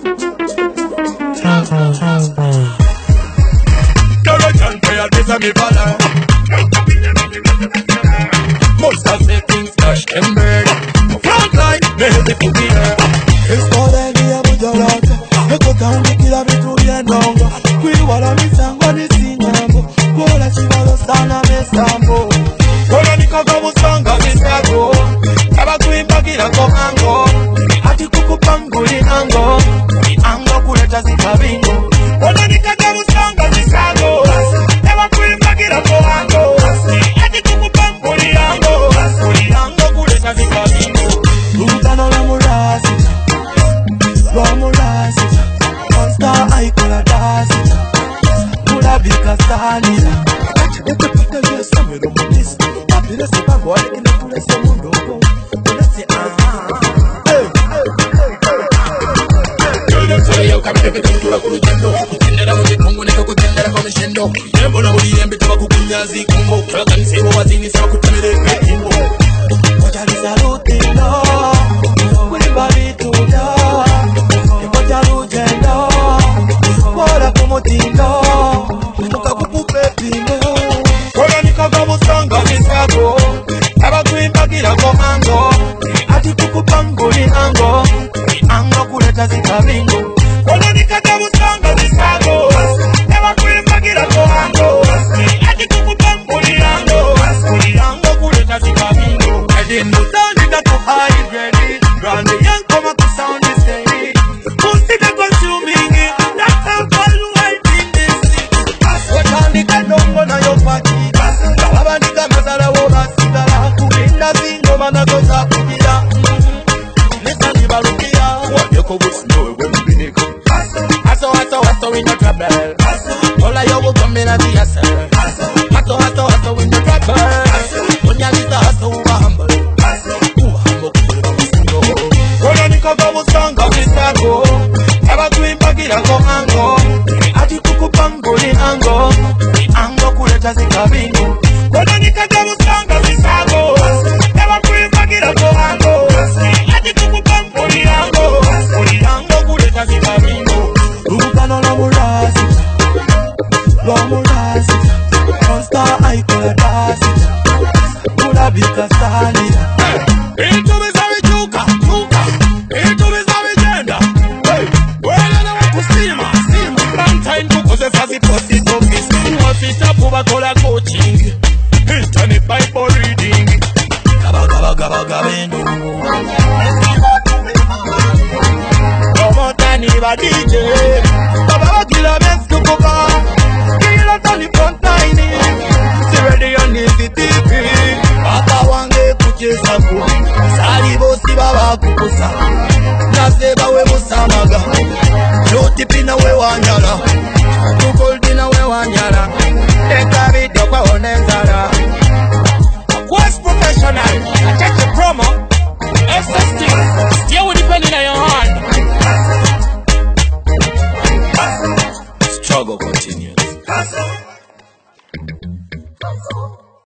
Me follow. Most of the things dash and burn. Front line, me help it to be there. It's all I need to do lot. Me go down the killer me to be nongo. We wanna be sango ni sinambo. Kola chivalo sana me sambo. Kola ni kaka musanga Zisago. Kaba kuimba kila komango. Ati kuku pangu ni ango. Ni ango kuleta zikabingo. Kola ni kaka musanga Zisago. Naseba we musamaga. No tipina we wanyala.